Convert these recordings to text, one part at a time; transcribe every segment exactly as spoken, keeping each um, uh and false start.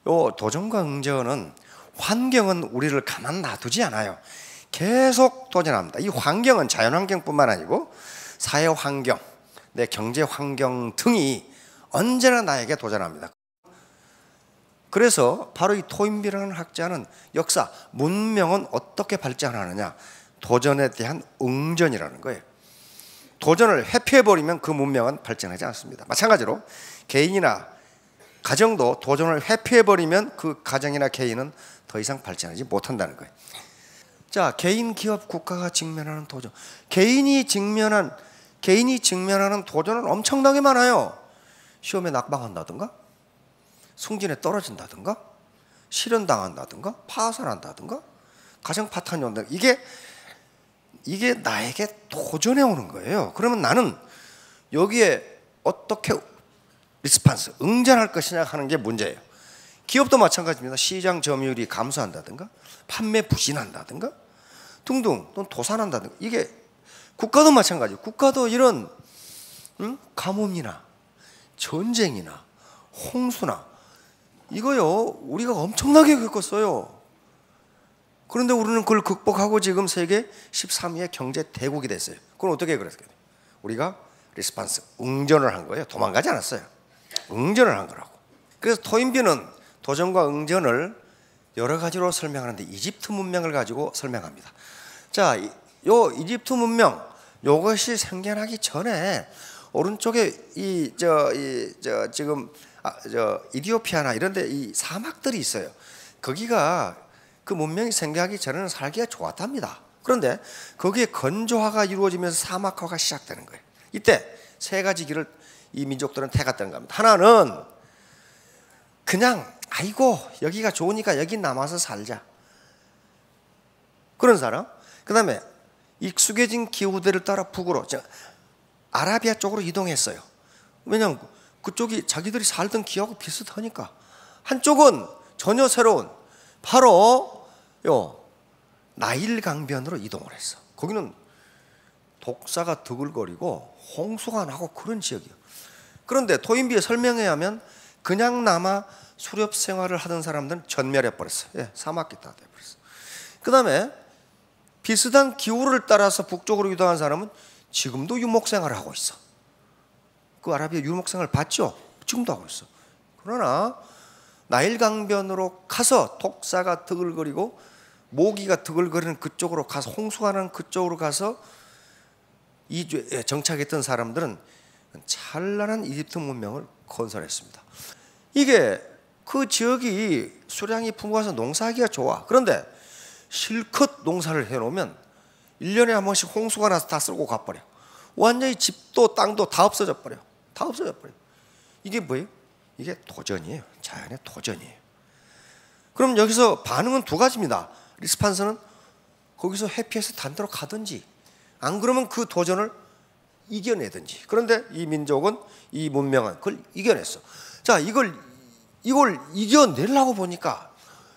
요 도전과 응전은 환경은 우리를 가만 놔두지 않아요. 계속 도전합니다. 이 환경은 자연환경뿐만 아니고 사회환경, 내 경제환경 등이 언제나 나에게 도전합니다. 그래서 바로 이 토인비라는 학자는 역사, 문명은 어떻게 발전하느냐, 도전에 대한 응전이라는 거예요. 도전을 회피해버리면 그 문명은 발전하지 않습니다. 마찬가지로 개인이나 가정도 도전을 회피해버리면 그 가정이나 개인은 더 이상 발전하지 못한다는 거예요. 자, 개인, 기업, 국가가 직면하는 도전. 개인이 직면한, 개인이 직면하는 도전은 엄청나게 많아요. 시험에 낙방한다든가, 승진에 떨어진다든가, 실현당한다든가, 파산한다든가, 가정 파탄이 온다든가. 이게 이게 나에게 도전해 오는 거예요. 그러면 나는 여기에 어떻게 리스판스, 응전할 것이냐 하는 게 문제예요. 기업도 마찬가지입니다. 시장 점유율이 감소한다든가, 판매 부진한다든가 등등, 또는 도산한다든가. 이게 국가도 마찬가지예요. 국가도 이런 응? 가뭄이나 전쟁이나 홍수나 이거요 우리가 엄청나게 겪었어요. 그런데 우리는 그걸 극복하고 지금 세계 십삼 위의 경제 대국이 됐어요. 그건 어떻게 그랬을까요? 우리가 리스판스, 응전을 한 거예요. 도망가지 않았어요. 응전을 한 거라고. 그래서 토인비는 도전과 응전을 여러 가지로 설명하는데 이집트 문명을 가지고 설명합니다. 자, 요 이집트 문명, 요것이 생겨나기 전에 오른쪽에 이 저 이 저 지금 아, 저 이디오피아나 이런데 이 사막들이 있어요. 거기가 그 문명이 생겨나기 전에는 살기가 좋았답니다. 그런데 거기에 건조화가 이루어지면서 사막화가 시작되는 거예요. 이때 세 가지 길을 이 민족들은 택했다는 겁니다. 하나는 그냥 아이고 여기가 좋으니까 여기 남아서 살자, 그런 사람. 그 다음에 익숙해진 기후대를 따라 북으로, 즉 아라비아 쪽으로 이동했어요. 왜냐하면 그쪽이 자기들이 살던 기후하고 비슷하니까. 한쪽은 전혀 새로운 바로 요 나일 강변으로 이동을 했어. 거기는 독사가 드글거리고 홍수가 나고 그런 지역이에요. 그런데 토인비의 설명에 하면 그냥 남아 수렵 생활을 하던 사람들은 전멸해 버렸어요. 예, 사막이 다 돼버렸어. 그 다음에 비슷한 기후를 따라서 북쪽으로 이동한 사람은 지금도 유목 생활을 하고 있어. 그 아라비아 유목 생활 봤죠? 지금도 하고 있어. 그러나 나일 강변으로 가서 독사가 드글거리고 모기가 드글거리는 그쪽으로 가서, 홍수가 나는 그쪽으로 가서 이주에 정착했던 사람들은 찬란한 이집트 문명을 건설했습니다. 이게 그 지역이 수량이 풍부해서 농사하기가 좋아. 그런데 실컷 농사를 해놓으면 일 년에 한 번씩 홍수가 나서 다 쓸고 가버려. 완전히 집도 땅도 다 없어져 버려. 다 없어져 버려. 이게 뭐예요? 이게 도전이에요. 자연의 도전이에요. 그럼 여기서 반응은 두 가지입니다. 리스판스는 거기서 회피해서 단대로 가든지, 안 그러면 그 도전을 이겨내든지. 그런데 이 민족은, 이 문명은 그걸 이겨냈어. 자, 이걸 이걸 이겨내려고 보니까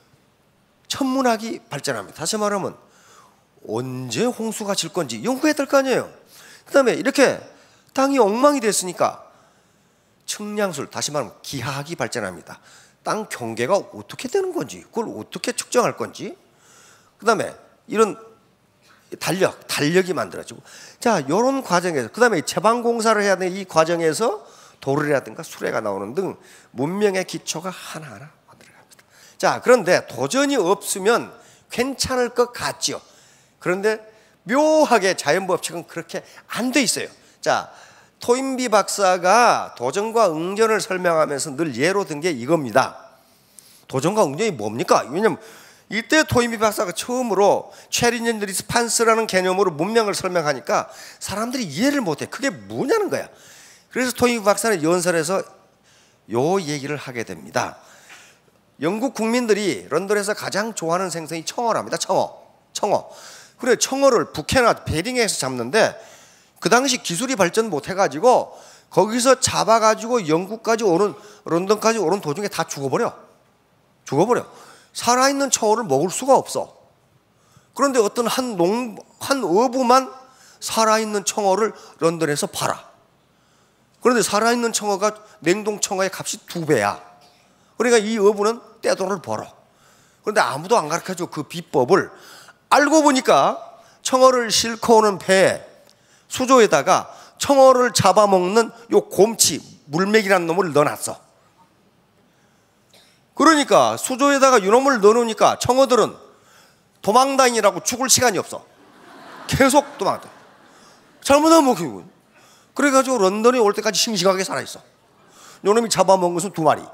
천문학이 발전합니다. 다시 말하면 언제 홍수가 질 건지 연구해야 될 거 아니에요. 그 다음에 이렇게 땅이 엉망이 됐으니까 측량술, 다시 말하면 기하학이 발전합니다. 땅 경계가 어떻게 되는 건지, 그걸 어떻게 측정할 건지. 그 다음에 이런 달력, 달력이 만들어지고. 자, 이런 과정에서, 그 다음에 채방공사를 해야 되는 이 과정에서 돌이라든가 수레가 나오는 등 문명의 기초가 하나하나 만들어갑니다. 자, 그런데 도전이 없으면 괜찮을 것 같죠. 그런데 묘하게 자연법칙은 그렇게 안 돼 있어요. 자, 토인비 박사가 도전과 응전을 설명하면서 늘 예로 든 게 이겁니다. 도전과 응전이 뭡니까? 왜냐하면 이때 토인비 박사가 처음으로 체리년 리스판스라는 개념으로 문명을 설명하니까 사람들이 이해를 못해. 그게 뭐냐는 거야. 그래서 토인비 박사는 연설에서 요 얘기를 하게 됩니다. 영국 국민들이 런던에서 가장 좋아하는 생선이 청어랍니다. 청어, 청어. 그래, 청어를 북해나 베링에서 잡는데 그 당시 기술이 발전 못해가지고 거기서 잡아가지고 영국까지 오는, 런던까지 오는 도중에 다 죽어버려. 죽어버려. 살아있는 청어를 먹을 수가 없어. 그런데 어떤 한 농, 한 어부만 살아있는 청어를 런던에서 팔아. 그런데 살아있는 청어가 냉동 청어의 값이 두 배야. 그러니까 이 어부는 떼돈을 벌어. 그런데 아무도 안 가르쳐줘. 그 비법을 알고 보니까 청어를 싣고 오는 배에 수조에다가 청어를 잡아먹는 요 곰치 물맥이라는 놈을 넣어놨어. 그러니까 수조에다가 이놈을 넣어놓으니까 청어들은 도망다니라고 죽을 시간이 없어. 계속 도망다. 잘못하면 먹히고. 그래가지고 런던에 올 때까지 싱싱하게 살아있어. 요놈이 잡아먹은 것은 두 마리.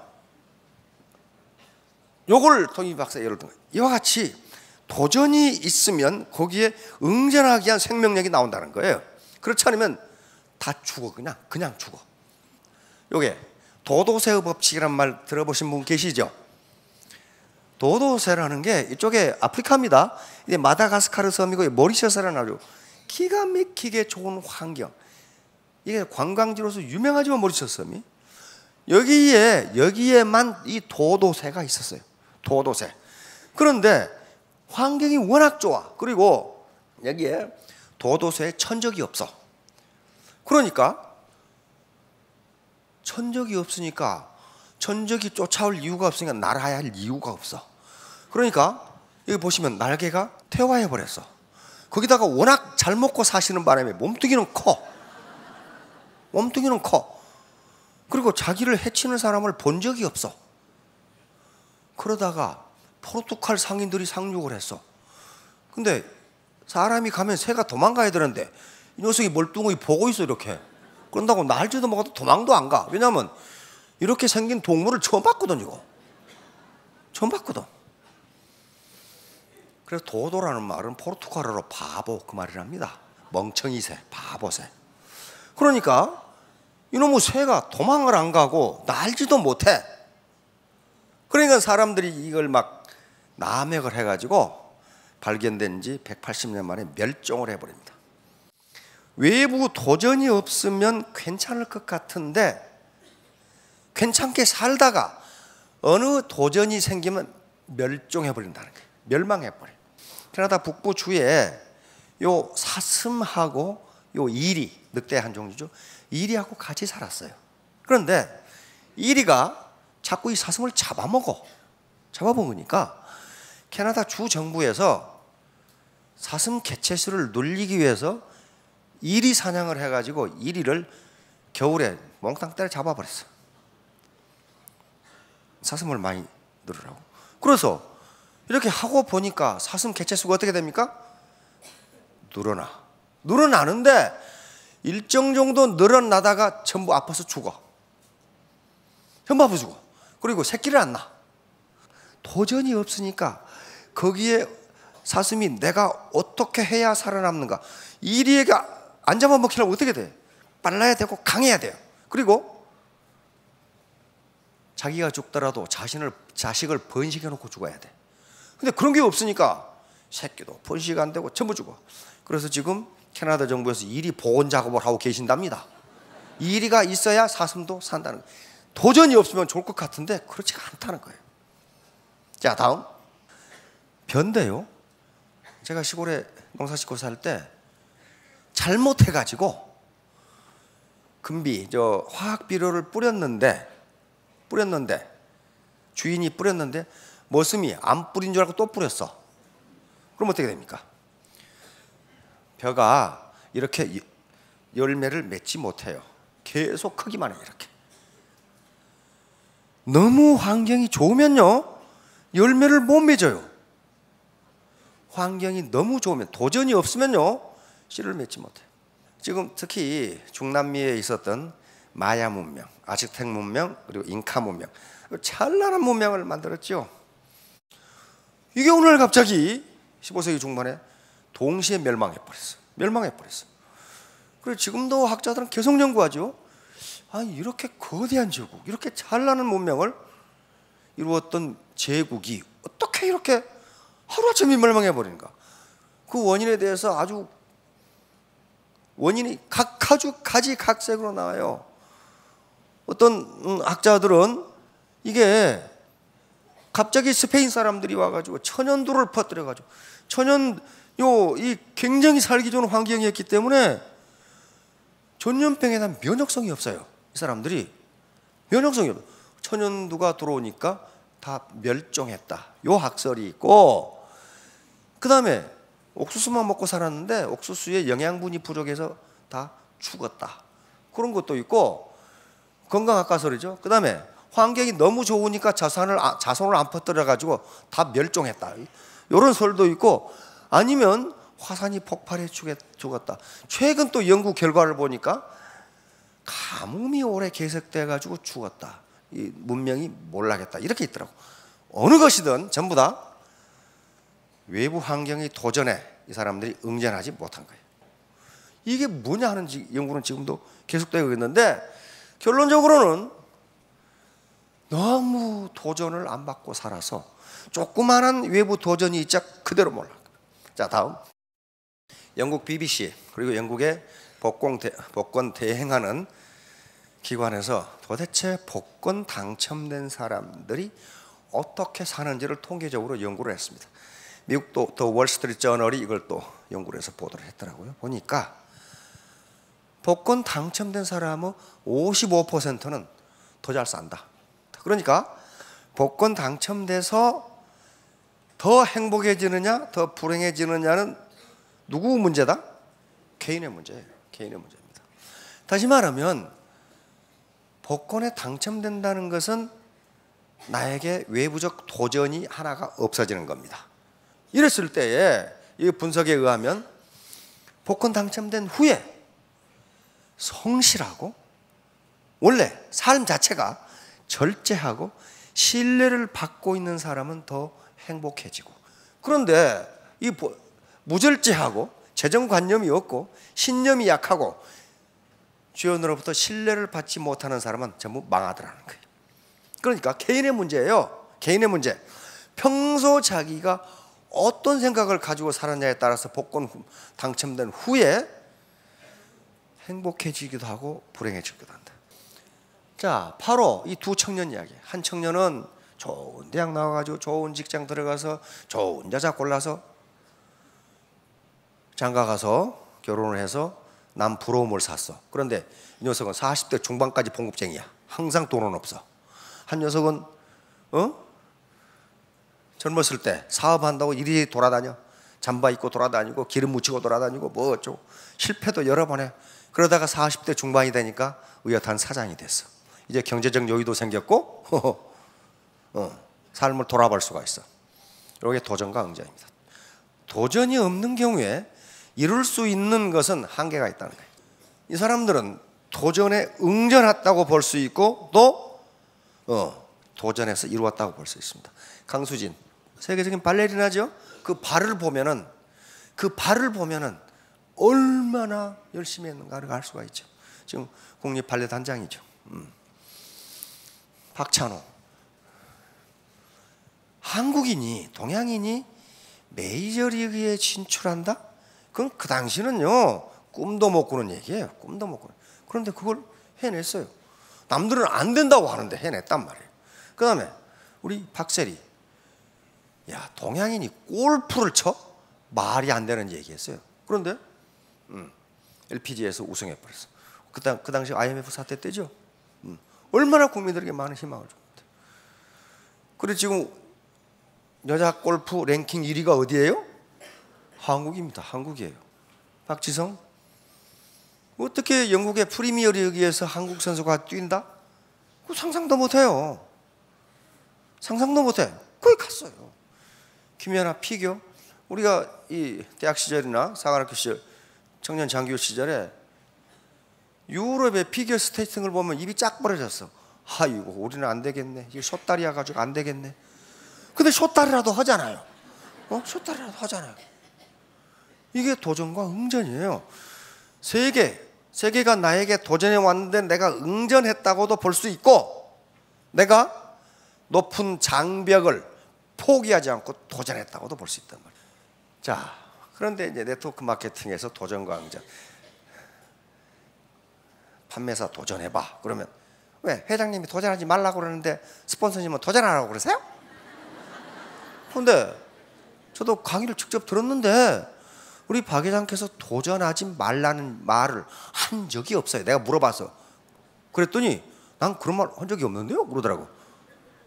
요걸 토니 박사 예를 든 거예요. 이와 같이 도전이 있으면 거기에 응전하기 위한 생명력이 나온다는 거예요. 그렇지 않으면 다 죽어. 그냥 그냥 죽어. 요게 도도새의 법칙이란 말 들어보신 분 계시죠? 도도새라는 게 이쪽에 아프리카입니다. 이제 마다가스카르 섬이고 모리셔스라는 아주 기가 막히게 좋은 환경. 이게 관광지로서 유명하지만 모리셔스 섬이 여기에 여기에만 이 도도새가 있었어요. 도도새. 그런데 환경이 워낙 좋아. 그리고 여기에 도도새에 천적이 없어. 그러니까 천적이 없으니까 천적이 쫓아올 이유가 없으니까 날아야 할 이유가 없어. 그러니까 여기 보시면 날개가 퇴화해 버렸어. 거기다가 워낙 잘 먹고 사시는 바람에 몸뚱이는 커. 몸뚱이는 커. 그리고 자기를 해치는 사람을 본 적이 없어. 그러다가 포르투갈 상인들이 상륙을 했어. 근데 사람이 가면 새가 도망가야 되는데 이 녀석이 멀뚱히 보고 있어 이렇게. 그런다고 날지도 먹어도 도망도 안 가. 왜냐하면 이렇게 생긴 동물을 처음 봤거든 이거. 처음 봤거든. 그래서 도도라는 말은 포르투갈어로 바보 그 말이랍니다. 멍청이 새, 바보 새. 그러니까 이놈의 새가 도망을 안 가고 날지도 못해. 그러니까 사람들이 이걸 막 남획을 해가지고 발견된 지 백팔십 년 만에 멸종을 해버립니다. 외부 도전이 없으면 괜찮을 것 같은데 괜찮게 살다가 어느 도전이 생기면 멸종해버린다는 거예요. 멸망해버려. 캐나다 북부 주에 요 사슴하고 요 이리, 늑대 한 종류죠. 이리하고 같이 살았어요. 그런데 이리가 자꾸 이 사슴을 잡아먹어. 잡아먹으니까 캐나다 주 정부에서 사슴 개체수를 늘리기 위해서 이리 사냥을 해가지고 이리를 겨울에 몽땅 때려 잡아버렸어. 사슴을 많이 늘으라고. 그래서 이렇게 하고 보니까 사슴 개체수가 어떻게 됩니까? 늘어나. 늘어나는데 일정 정도 늘어나다가 전부 아파서 죽어. 전부 아파서 죽어. 그리고 새끼를 안 낳아. 도전이 없으니까 거기에 사슴이 내가 어떻게 해야 살아남는가. 이리가 안 잡아먹히려면 어떻게 돼? 빨라야 되고 강해야 돼요. 그리고 자기가 죽더라도 자신을, 자식을 번식해 놓고 죽어야 돼. 근데 그런 게 없으니까 새끼도 번식 안 되고 전부 죽어. 그래서 지금 캐나다 정부에서 이리 보건 작업을 하고 계신답니다. 이리가 있어야 사슴도 산다는 거예요. 도전이 없으면 좋을 것 같은데 그렇지가 않다는 거예요. 자, 다음 변대요. 제가 시골에 농사 짓고 살 때 잘못해가지고 금비 저 화학 비료를 뿌렸는데 뿌렸는데 주인이 뿌렸는데 머슴이 안 뿌린 줄 알고 또 뿌렸어. 그럼 어떻게 됩니까? 벼가 이렇게 열매를 맺지 못해요. 계속 크기만 해. 이렇게 너무 환경이 좋으면요 열매를 못 맺어요. 환경이 너무 좋으면, 도전이 없으면요 씨를 맺지 못해요. 지금 특히 중남미에 있었던 마야 문명, 아즈텍 문명, 그리고 잉카 문명, 찬란한 문명을 만들었죠. 이게 오늘 갑자기 십오 세기 중반에 동시에 멸망해버렸어요. 멸망해버렸어요. 그리고 지금도 학자들은 계속 연구하죠. 아니, 이렇게 거대한 제국, 이렇게 찬란한 문명을 이루었던 제국이 어떻게 이렇게 하루아침에 멸망해버리는가. 그 원인에 대해서 아주 원인이 각 아주 가지각색으로 나와요. 어떤 학자들은 이게 갑자기 스페인 사람들이 와가지고 천연두를 퍼뜨려가지고 천연 요 이 굉장히 살기 좋은 환경이었기 때문에 전염병에 대한 면역성이 없어요. 이 사람들이 면역성이 없어요. 천연두가 들어오니까 다 멸종했다. 요 학설이 있고, 그 다음에 옥수수만 먹고 살았는데 옥수수에 영양분이 부족해서 다 죽었다. 그런 것도 있고, 건강학가설이죠. 그 다음에 환경이 너무 좋으니까 자산을, 자손을 안 퍼뜨려가지고 다 멸종했다. 이런 설도 있고, 아니면 화산이 폭발해 죽었다. 최근 또 연구 결과를 보니까 가뭄이 오래 계속돼가지고 죽었다. 이 문명이 몰락했다. 이렇게 있더라고. 어느 것이든 전부 다 외부 환경의 도전에 이 사람들이 응전하지 못한 거예요. 이게 뭐냐 하는 연구는 지금도 계속되고 있는데, 결론적으로는 너무 도전을 안 받고 살아서 조그마한 외부 도전이 있자 그대로 몰락. 자, 다음 영국 비비씨 그리고 영국의 복권, 대, 복권 대행하는 기관에서 도대체 복권 당첨된 사람들이 어떻게 사는지를 통계적으로 연구를 했습니다. 미국도 더 월스트리트 저널이 이걸 또 연구를 해서 보도를 했더라고요. 보니까 복권 당첨된 사람은 오십오 퍼센트는 더 잘 산다. 그러니까 복권 당첨돼서 더 행복해지느냐 더 불행해지느냐는 누구 문제다? 개인의 문제예요. 개인의 문제입니다. 다시 말하면 복권에 당첨된다는 것은 나에게 외부적 도전이 하나가 없어지는 겁니다. 이랬을 때에 이 분석에 의하면 복권 당첨된 후에 성실하고 원래 삶 자체가 절제하고 신뢰를 받고 있는 사람은 더 행복해지고, 그런데 이 무절제하고 재정관념이 없고 신념이 약하고 주변으로부터 신뢰를 받지 못하는 사람은 전부 망하더라는 거예요. 그러니까 개인의 문제예요. 개인의 문제. 평소 자기가 어떤 생각을 가지고 살았냐에 따라서 복권 당첨된 후에 행복해지기도 하고 불행해지기도 한다. 자, 바로 이 두 청년 이야기. 한 청년은 좋은 대학 나와가지고 좋은 직장 들어가서 좋은 여자 골라서 장가 가서 결혼을 해서 남 부러움을 샀어. 그런데 이 녀석은 사십 대 중반까지 봉급쟁이야. 항상 돈은 없어. 한 녀석은 어? 젊었을 때 사업한다고 이리 돌아다녀. 잠바 입고 돌아다니고 기름 묻히고 돌아다니고 뭐 어쩌고 실패도 여러 번 해. 그러다가 사십 대 중반이 되니까 의젓한 사장이 됐어. 이제 경제적 여유도 생겼고 어, 삶을 돌아볼 수가 있어. 이게 도전과 응전입니다. 도전이 없는 경우에 이룰 수 있는 것은 한계가 있다는 거예요. 이 사람들은 도전에 응전했다고 볼 수 있고 또 어, 도전해서 이루었다고 볼 수 있습니다. 강수진, 세계적인 발레리나죠. 그 발을 보면은 그 발을 보면은 얼마나 열심히 했는가를 알 수가 있죠. 지금 국립 발레 단장이죠. 음. 박찬호, 한국인이 동양인이 메이저리그에 진출한다? 그건 그 당시는요 꿈도 못 꾸는 얘기예요. 꿈도 못 꾸는. 그런데 그걸 해냈어요. 남들은 안 된다고 하는데 해냈단 말이에요. 그 다음에 우리 박세리, 야 동양인이 골프를 쳐? 말이 안 되는 얘기했어요. 그런데 음, 엘피지에서 우승해버렸어. 그, 당, 그 당시 아이엠에프 사태 때죠. 음, 얼마나 국민들에게 많은 희망을 줬는데. 그리고 지금 여자 골프 랭킹 일 위가 어디예요? 한국입니다. 한국이에요. 박지성, 어떻게 영국의 프리미어리그에서 한국 선수가 뛴다? 그 상상도 못해요. 상상도 못해. 거기 갔어요. 김연아 피겨, 우리가 이 대학 시절이나 사관학교 시절, 청년 장교 시절에 유럽의 피겨 스케이팅을 보면 입이 쫙 벌어졌어. 아이고 우리는 안 되겠네. 이게 숏다리야 가지고 안 되겠네. 근데 숏다리라도 하잖아요. 어? 숏다리라도 하잖아요. 이게 도전과 응전이에요. 세계, 세계가 나에게 도전해 왔는데 내가 응전했다고도 볼 수 있고, 내가 높은 장벽을 포기하지 않고 도전했다고도 볼 수 있단 말이에요. 자, 그런데 이제 네트워크 마케팅에서 도전과 응전. 판매사 도전해봐. 그러면 왜 회장님이 도전하지 말라고 그러는데 스폰서님은 도전하라고 그러세요? 그런데 저도 강의를 직접 들었는데 우리 박 회장께서 도전하지 말라는 말을 한 적이 없어요. 내가 물어봐서. 그랬더니 난 그런 말 한 적이 없는데요? 그러더라고.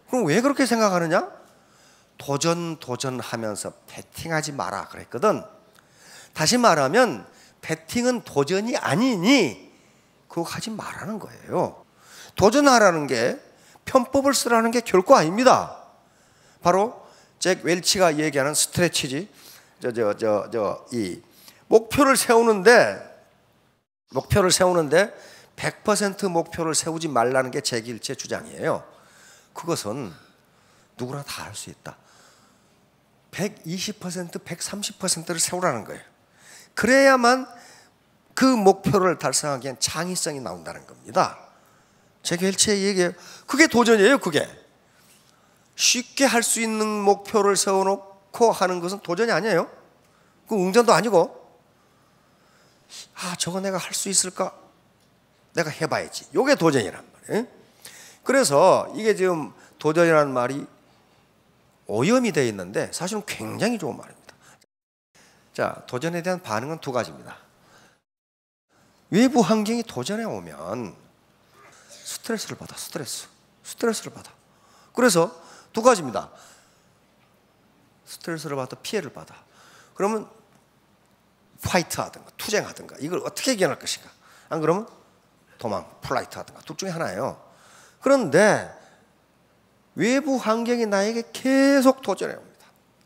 그럼 왜 그렇게 생각하느냐? 도전 도전하면서 배팅하지 마라 그랬거든. 다시 말하면 배팅은 도전이 아니니 그거 하지 말라는 거예요. 도전하라는 게 편법을 쓰라는 게 결코 아닙니다. 바로 잭 웰치가 얘기하는 스트레치지. 저 저 저 저 이 목표를 세우는데 목표를 세우는데 백 퍼센트 목표를 세우지 말라는 게 잭 웰치의 주장이에요. 그것은 누구나 다 할 수 있다. 백이십 퍼센트, 백삼십 퍼센트를 세우라는 거예요. 그래야만 그 목표를 달성하기엔 창의성이 나온다는 겁니다. 잭 웰치의 얘기예요. 그게 도전이에요. 그게 쉽게 할 수 있는 목표를 세워놓고 하는 것은 도전이 아니에요. 그 응전도 아니고, 아 저거 내가 할 수 있을까? 내가 해봐야지. 이게 도전이란 말이에요. 그래서 이게 지금 도전이라는 말이 오염이 되어 있는데 사실은 굉장히 좋은 말입니다. 자, 도전에 대한 반응은 두 가지입니다. 외부 환경이 도전에 오면 스트레스를 받아. 스트레스 스트레스를 받아. 그래서 두 가지입니다. 스트레스를 받아, 피해를 받아. 그러면 파이트 하든가 투쟁하든가 이걸 어떻게 이겨낼 것인가. 안 그러면 도망, 플라이트 하든가 둘 중에 하나예요. 그런데 외부 환경이 나에게 계속 도전해 옵니다.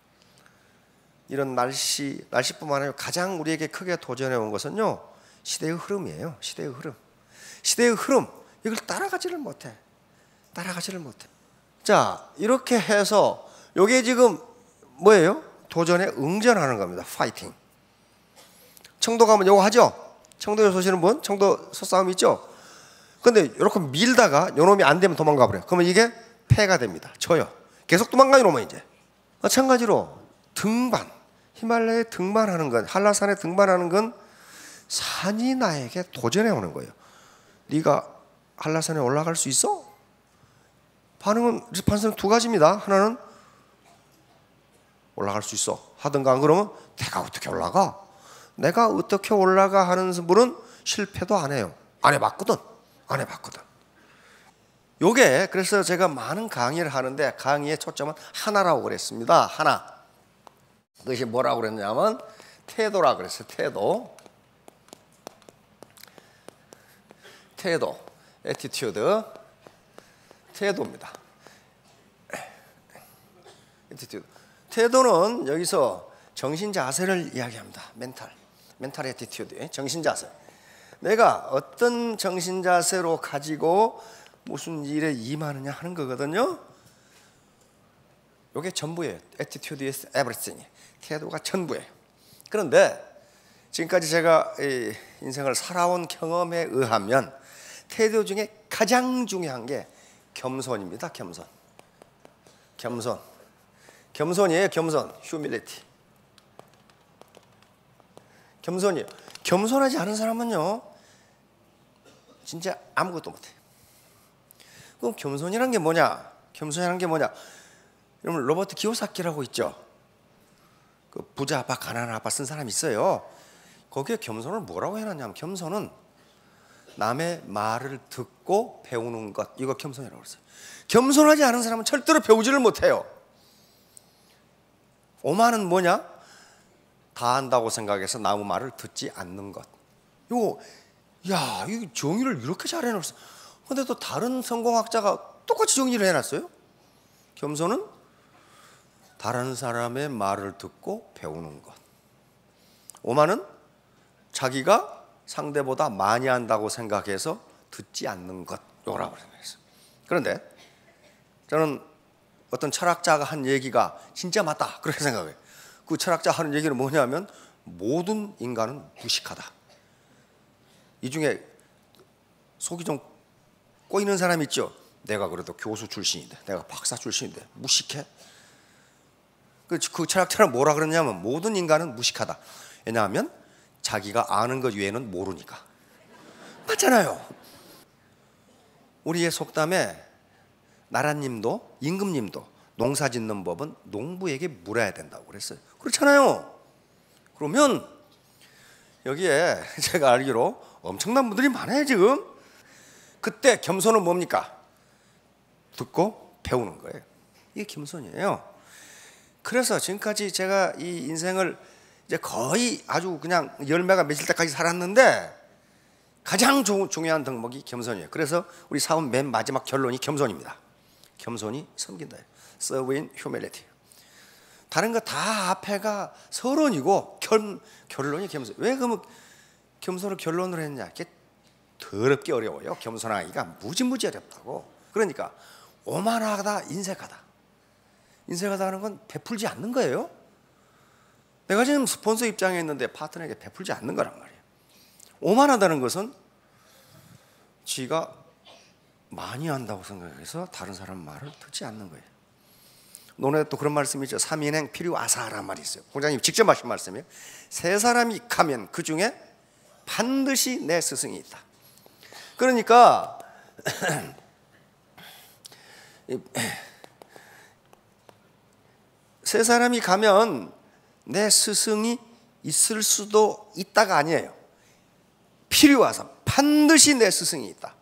이런 날씨, 날씨뿐만 아니라 가장 우리에게 크게 도전해 온 것은요, 시대의 흐름이에요. 시대의 흐름. 시대의 흐름, 이걸 따라가지를 못해. 따라가지를 못해. 자, 이렇게 해서 이게 지금 뭐예요? 도전에 응전하는 겁니다. 파이팅. 청도 가면 이거 하죠? 청도에 오시는 분? 청도 소싸움 있죠? 근데 이렇게 밀다가 요놈이 안 되면 도망가 버려요. 그러면 이게 패가 됩니다. 져요. 계속 도망가요, 이놈은 이제. 마찬가지로 등반, 히말라야에 등반하는 건, 한라산에 등반하는 건 산이 나에게 도전해 오는 거예요. 네가 한라산에 올라갈 수 있어? 반응은 반응은 두 가지입니다. 하나는 올라갈 수 있어 하든가, 안 그러면 내가 어떻게 올라가? 내가 어떻게 올라가 하는 분은 실패도 안 해요. 안 해봤거든. 안 해봤거든. 요게 그래서 제가 많은 강의를 하는데 강의의 초점은 하나라고 그랬습니다. 하나. 그것이 뭐라고 그랬냐면 태도라고 그랬어요. 태도. 태도. 애티튜드. 태도입니다. 애티튜드. 태도는 여기서 정신 자세를 이야기합니다. 멘탈. 멘탈 애티튜드. 정신 자세. 내가 어떤 정신 자세로 가지고 무슨 일에 임하느냐 하는 거거든요. 이게 전부예요. Attitude is everything. 태도가 전부예요. 그런데 지금까지 제가 인생을 살아온 경험에 의하면 태도 중에 가장 중요한 게 겸손입니다. 겸손. 겸손. 겸손이에요. 겸손. humility. 겸손이에요. 겸손하지 않은 사람은요, 진짜 아무것도 못해. 그럼 겸손이란 게 뭐냐? 겸손이란 게 뭐냐? 여러분, 로버트 기요사키라고 있죠. 그 부자 아빠, 가난한 아빠 쓴 사람 있어요. 거기에 겸손을 뭐라고 해놨냐면, 겸손은 남의 말을 듣고 배우는 것, 이거 겸손이라고 그랬어요. 겸손하지 않은 사람은 절대로 배우지를 못해요. 오만은 뭐냐? 다 안다고 생각해서 남의 말을 듣지 않는 것. 이거, 야, 이 정의를 이렇게 잘 해놨어. 근데 또 다른 성공학자가 똑같이 정의를 해놨어요. 겸손은 다른 사람의 말을 듣고 배우는 것. 오만은 자기가 상대보다 많이 한다고 생각해서 듣지 않는 것. 요라고 생각했어요. 그런데 저는 어떤 철학자가 한 얘기가 진짜 맞다 그렇게 생각해요. 그 철학자 하는 얘기는 뭐냐면 모든 인간은 무식하다. 이 중에 속이 좀 꼬이는 사람 있죠. 내가 그래도 교수 출신인데, 내가 박사 출신인데 무식해? 그, 그 철학자는 뭐라 그러냐면 모든 인간은 무식하다. 왜냐하면 자기가 아는 것 외에는 모르니까. 맞잖아요. 우리의 속담에 나라님도 임금님도 농사 짓는 법은 농부에게 물어야 된다고 그랬어요. 그렇잖아요. 그러면 여기에 제가 알기로 엄청난 분들이 많아요 지금. 그때 겸손은 뭡니까? 듣고 배우는 거예요. 이게 겸손이에요. 그래서 지금까지 제가 이 인생을 이제 거의 아주 그냥 열매가 맺을 때까지 살았는데 가장 조, 중요한 덕목이 겸손이에요. 그래서 우리 사업 맨 마지막 결론이 겸손입니다. 겸손이 섬긴다. Serve in humility. 다른 거 다 앞에가 서론이고 결, 결론이 겸손. 왜 그러면 겸손을 결론으로 했냐? 이게 더럽게 어려워요. 겸손하기가 무지무지 어렵다고. 그러니까 오만하다, 인색하다. 인색하다 하는 건 베풀지 않는 거예요. 내가 지금 스폰서 입장에 있는데 파트너에게 베풀지 않는 거란 말이에요. 오만하다는 것은 지가 많이 한다고 생각해서 다른 사람 말을 듣지 않는 거예요. 논에 또 그런 말씀이 있죠. 삼인행 필요아사라는 말이 있어요. 공장님 직접 하신 말씀이에요. 세 사람이 가면 그 중에 반드시 내 스승이 있다. 그러니까 세 사람이 가면 내 스승이 있을 수도 있다가 아니에요. 필요하사 반드시 내 스승이 있다.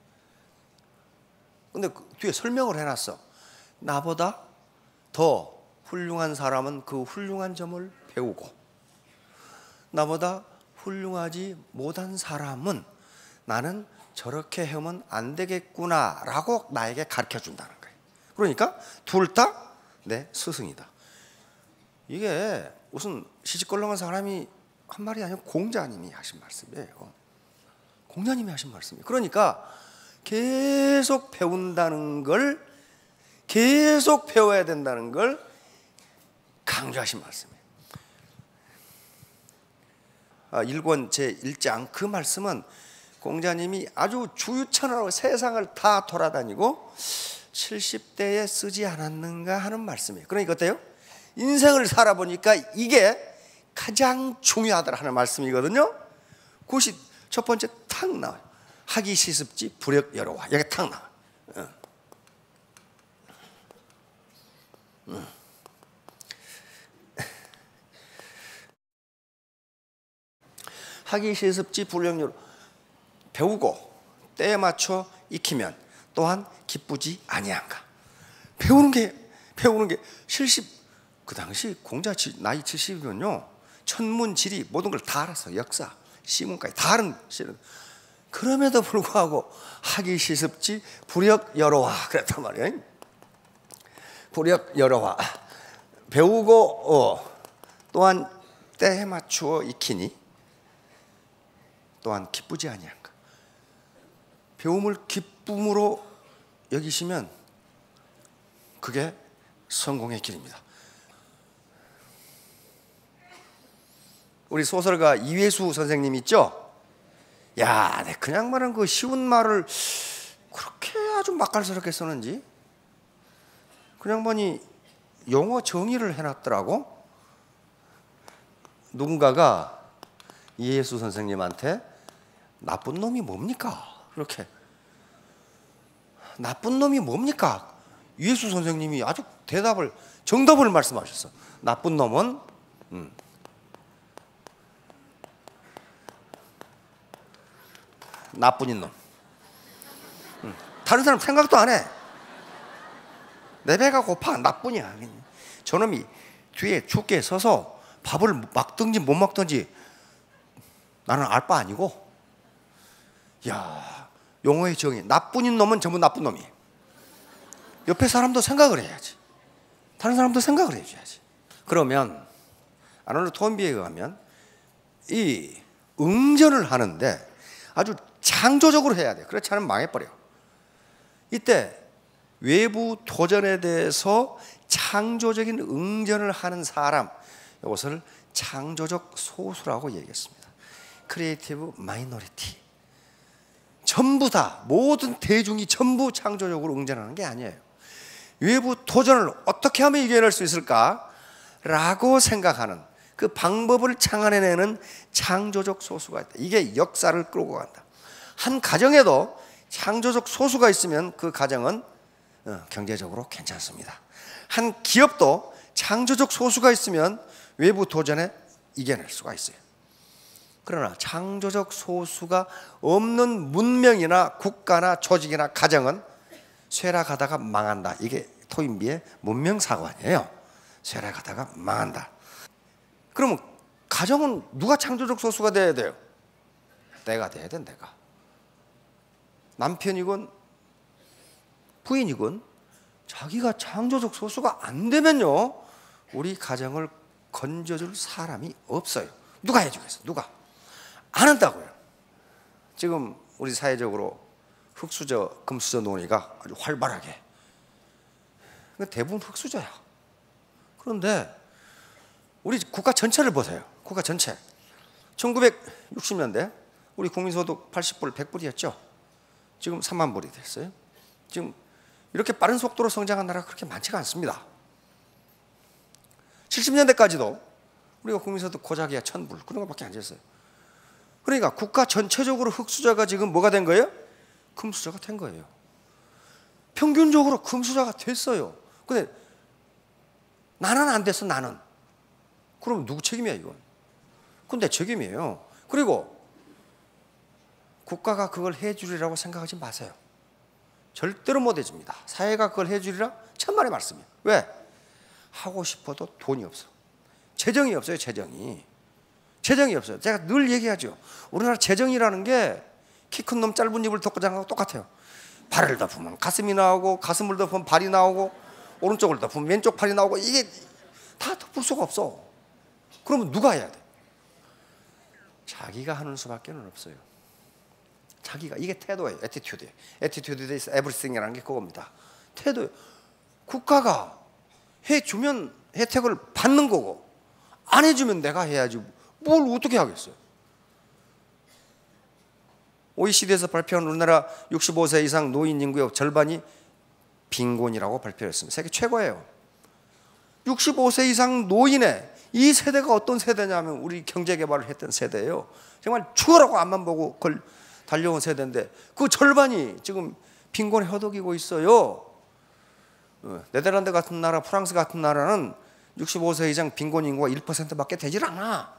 근데 그 뒤에 설명을 해놨어. 나보다 더 훌륭한 사람은 그 훌륭한 점을 배우고 나보다 훌륭하지 못한 사람은 나는 저렇게 하면 안 되겠구나 라고 나에게 가르쳐 준다는 거예요. 그러니까 둘 다 내 스승이다. 이게 무슨 시시껄렁한 사람이 한 말이 아니고 공자님이 하신 말씀이에요. 공자님이 하신 말씀이에요. 그러니까 계속 배운다는 걸, 계속 배워야 된다는 걸 강조하신 말씀이에요. 아, 일 권 제일 장 그 말씀은 공자님이 아주 주유천하로 세상을 다 돌아다니고 칠십 대에 쓰지 않았는가 하는 말씀이에요. 그러니까 어때요? 인생을 살아보니까 이게 가장 중요하더라 하는 말씀이거든요. 그것이 첫 번째 탁 나와요. 하기 시습지 불역 여로와. 여기 탁 나와요. 응. 응. 하기 시습지 불역 여로. 배우고 때에 맞춰 익히면 또한 기쁘지 아니한가. 배우는 게 배우는 게 칠십 그 당시 공자 나이 칠십이면요 천문지리 모든 걸 다 알았어. 역사 시문까지 다 아는. 그럼에도 불구하고 하기 시습지 불역 여로와 그랬단 말이에요. 불역 여로와 배우고 어, 또한 때에 맞추어 익히니 또한 기쁘지 아니한가. 배움을 기쁨으로 여기시면 그게 성공의 길입니다. 우리 소설가 이회수 선생님 있죠? 야, 내 그냥 말한 그 쉬운 말을 그렇게 아주 맛깔스럽게 쓰는지 그냥 보니 영어 정의를 해놨더라고. 누군가가 이회수 선생님한테 나쁜 놈이 뭡니까? 이렇게 나쁜 놈이 뭡니까? 이회수 선생님이 아주 대답을 정답을 말씀하셨어. 나쁜 놈은 음, 나뿐인 놈. 음, 다른 사람 생각도 안 해. 내 배가 고파. 나뿐이야. 저놈이 뒤에 죽게 서서 밥을 먹든지 못 먹든지 나는 알 바 아니고. 야, 용어의 정의. 나뿐인 놈은 전부 나쁜 놈이에요. 옆에 사람도 생각을 해야지. 다른 사람도 생각을 해줘야지. 그러면 아놀드 톰비에 가면 이 응전을 하는데 아주 창조적으로 해야 돼. 그렇지 않으면 망해버려. 이때 외부 도전에 대해서 창조적인 응전을 하는 사람, 이것을 창조적 소수라고 얘기했습니다. 크리에이티브 마이너리티. 전부 다 모든 대중이 전부 창조적으로 응전하는 게 아니에요. 외부 도전을 어떻게 하면 이겨낼 수 있을까라고 생각하는 그 방법을 창안해내는 창조적 소수가 있다. 이게 역사를 끌고 간다. 한 가정에도 창조적 소수가 있으면 그 가정은 경제적으로 괜찮습니다. 한 기업도 창조적 소수가 있으면 외부 도전에 이겨낼 수가 있어요. 그러나 창조적 소수가 없는 문명이나 국가나 조직이나 가정은 쇠락하다가 망한다. 이게 토인비의 문명사관이에요. 쇠락하다가 망한다. 그러면 가정은 누가 창조적 소수가 돼야 돼요? 내가 돼야 돼. 내가. 남편이건 부인이건 자기가 창조적 소수가 안 되면요, 우리 가정을 건져줄 사람이 없어요. 누가 해주겠어? 누가? 안 한다고요. 지금 우리 사회적으로 흑수저, 금수저 논의가 아주 활발하게. 대부분 흑수저야. 그런데 우리 국가 전체를 보세요. 국가 전체. 천구백육십 년대 우리 국민소득 팔십 불, 백 불이었죠. 지금 삼만 불이 됐어요. 지금 이렇게 빠른 속도로 성장한 나라가 그렇게 많지가 않습니다. 칠십 년대까지도 우리가 국민소득 고작이야 천 불 그런 것밖에 안 됐어요. 그러니까 국가 전체적으로 흑수저가 지금 뭐가 된 거예요? 금수저가 된 거예요. 평균적으로 금수저가 됐어요. 근데 나는 안 됐어. 나는. 그럼 누구 책임이야 이건? 그건 내 책임이에요. 그리고 국가가 그걸 해주리라고 생각하지 마세요. 절대로 못 해줍니다. 사회가 그걸 해주리라 천만의 말씀이에요. 왜? 하고 싶어도 돈이 없어. 재정이 없어요. 재정이. 재정이 없어요. 제가 늘 얘기하죠. 우리나라 재정이라는 게 키 큰 놈 짧은 입을 덮고 자는 거하고 똑같아요. 발을 덮으면 가슴이 나오고, 가슴을 덮으면 발이 나오고, 오른쪽을 덮으면 왼쪽 팔이 나오고, 이게 다 덮을 수가 없어. 그러면 누가 해야 돼? 자기가 하는 수밖에 없어요. 자기가. 이게 태도예요. 애티튜드예요. 애티튜드 is everything이라는 게 그겁니다. 태도예요. 국가가 해주면 혜택을 받는 거고, 안 해주면 내가 해야지. 뭘 어떻게 하겠어요? 오이시디에서 발표한 우리나라 육십오 세 이상 노인 인구의 절반이 빈곤이라고 발표했습니다. 세계 최고예요. 육십오 세 이상 노인의 이 세대가 어떤 세대냐면 우리 경제개발을 했던 세대예요. 정말 죽어라고 앞만 보고 걸 달려온 세대인데 그 절반이 지금 빈곤에 허덕이고 있어요. 네덜란드 같은 나라, 프랑스 같은 나라는 육십오 세 이상 빈곤 인구가 일 퍼센트밖에 되질 않아.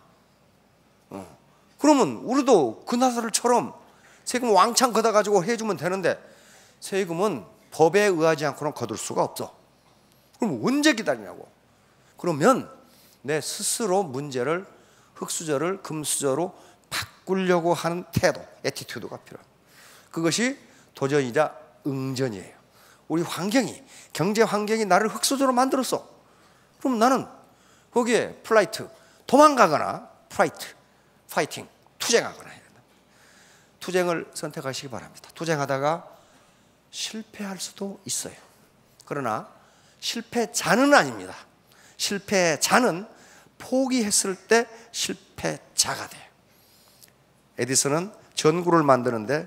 그러면 우리도 그 나라들처럼 세금 왕창 걷어가지고 해주면 되는데 세금은 법에 의하지 않고는 거둘 수가 없어. 그럼 언제 기다리냐고. 그러면 내 스스로 문제를 흑수저를 금수저로 바꾸려고 하는 태도, 애티튜드가 필요합니다. 그것이 도전이자 응전이에요. 우리 환경이, 경제 환경이 나를 흑수저로 만들었어. 그럼 나는 거기에 플라이트, 도망가거나 파이트, 파이팅, 투쟁하거나 해야 된다. 투쟁을 선택하시기 바랍니다. 투쟁하다가 실패할 수도 있어요. 그러나 실패자는 아닙니다. 실패자는 포기했을 때 실패자가 돼요. 에디슨은 전구를 만드는데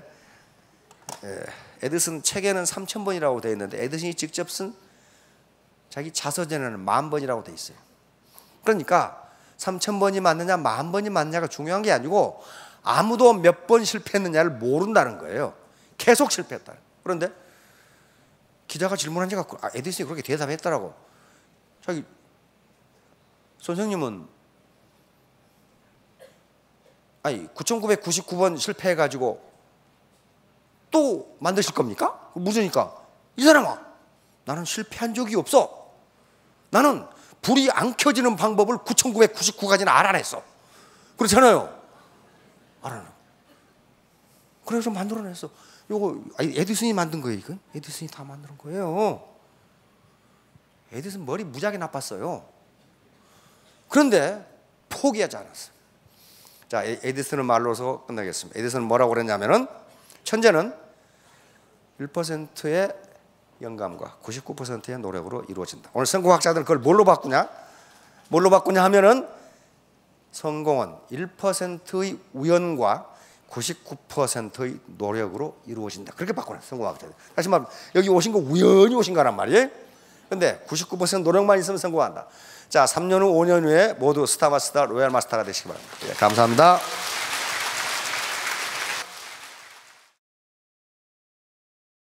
에디슨 책에는 삼천 번이라고 되어 있는데 에디슨이 직접 쓴 자기 자서전에는 만 번이라고 되어 있어요. 그러니까 삼천 번이 맞느냐 만 번이 맞느냐가 중요한 게 아니고 아무도 몇 번 실패했느냐를 모른다는 거예요. 계속 실패했다. 그런데 기자가 질문한 적 아, 에디슨이 그렇게 대답했더라고. 자기 선생님은 아니 구천구백구십구 번 실패해가지고 또 만드실 겁니까? 묻으니까 이 사람아 나는 실패한 적이 없어. 나는 불이 안 켜지는 방법을 구천구백구십구 가지는 알아냈어. 그렇잖아요. 알아내. 그래서 만들어냈어. 요거 에디슨이 만든 거예요. 이건 에디슨이 다 만든 거예요. 에디슨 머리 무지하게 나빴어요. 그런데 포기하지 않았어요. 자, 에디슨의 말로서 끝나겠습니다. 에디슨은 뭐라고 그랬냐면은 천재는 일 퍼센트의 영감과 구십구 퍼센트의 노력으로 이루어진다. 오늘 성공학자들 그걸 뭘로 바꾸냐? 뭘로 바꾸냐 하면은 성공은 일 퍼센트의 우연과 구십구 퍼센트의 노력으로 이루어진다. 그렇게 바꾸네, 성공학자들. 다시 말하면 여기 오신 거 우연히 오신 거란 말이에요. 근데 구십구 퍼센트 노력만 있으면 성공한다. 자, 삼 년 후, 오 년 후에 모두 스타마스터, 로얄 마스터가 되시기 바랍니다. 네, 감사합니다.